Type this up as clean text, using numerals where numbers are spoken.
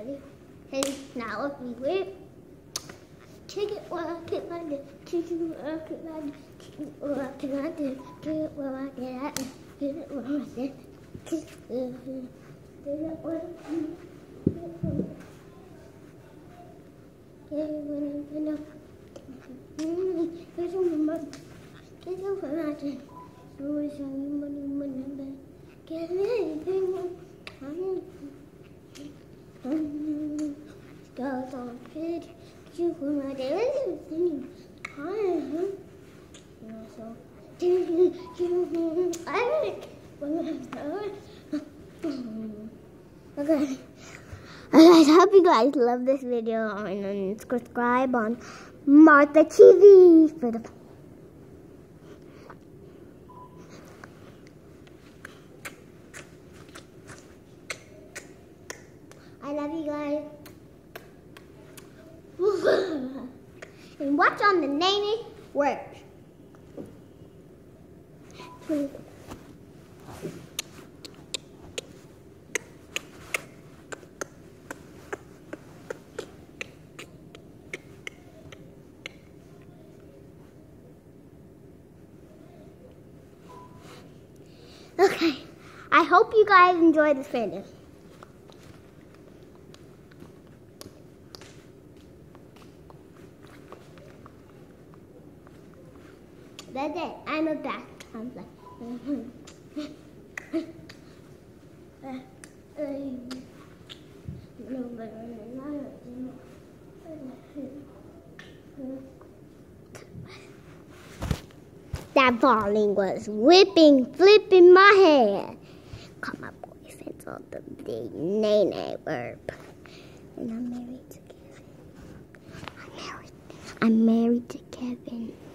ready? Hey, now if we whip. Take it while I get my dick. Take it while I get my dick. Take it while I get my dick. Get it while I get at it. Get it while I get it. Get it while I get it. Get it while I get it. Get it while I get it. Get it while I get it. Get it while I get it. So it's money. Get anything. Goes on fit. You were my dancing. Okay. I hope you guys love this video and subscribe on Martha TV for the. I love you guys. And watch on the Nanny Works. Okay, I hope you guys enjoy this video. That's it. I'm a back. I'm like. That falling was flipping my head. Call my boyfriend on the big Nene verb. And I'm married to Kevin. I'm married to Kevin.